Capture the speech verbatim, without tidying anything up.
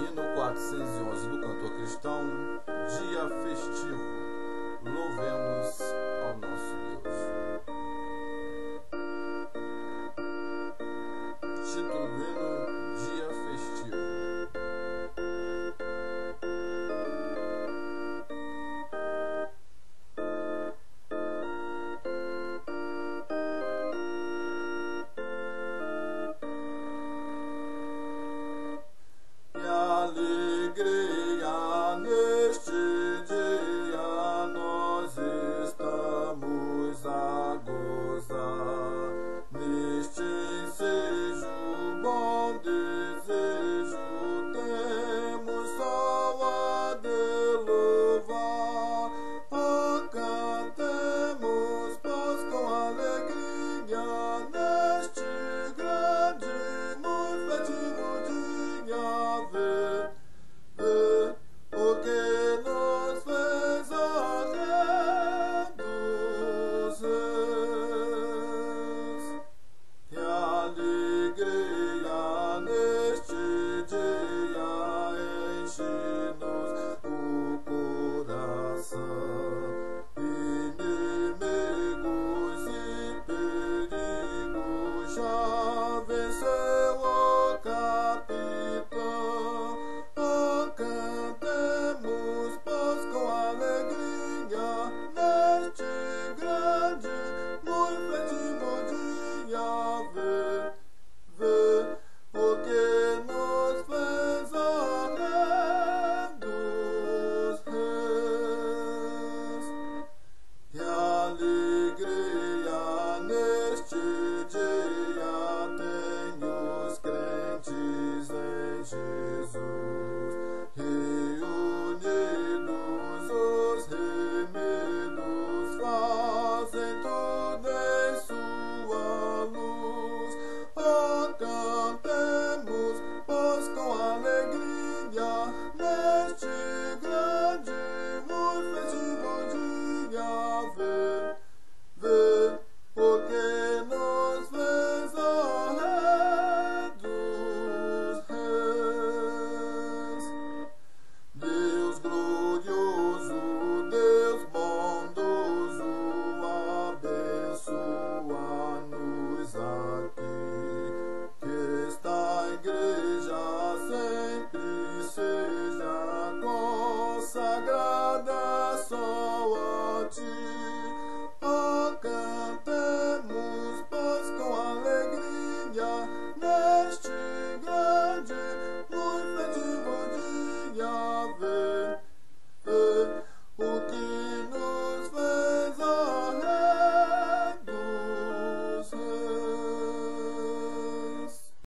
Hino quatrocentos e onze do cantor cristão, dia festivo, louvemos ao nosso Deus. Título do hino, dia festivo. Alegria neste dia, nós estamos a gozar. Neste ensejo, bom desejo, temos só a de louvar. Oh, cantemos paz com alegria neste grande, muito festivo dia. Vê, vê o que nos fez a Rei dos Reis. Que alegria neste dia enche-nos o coração. Inimigos e perigos já venceu o capitão. Oh, cantemos paz com alegria neste grande, muito festivo dia. Vê, vê o que nos fez a Rei dos Reis. Que alegria neste dia tem os crentes em Jesus.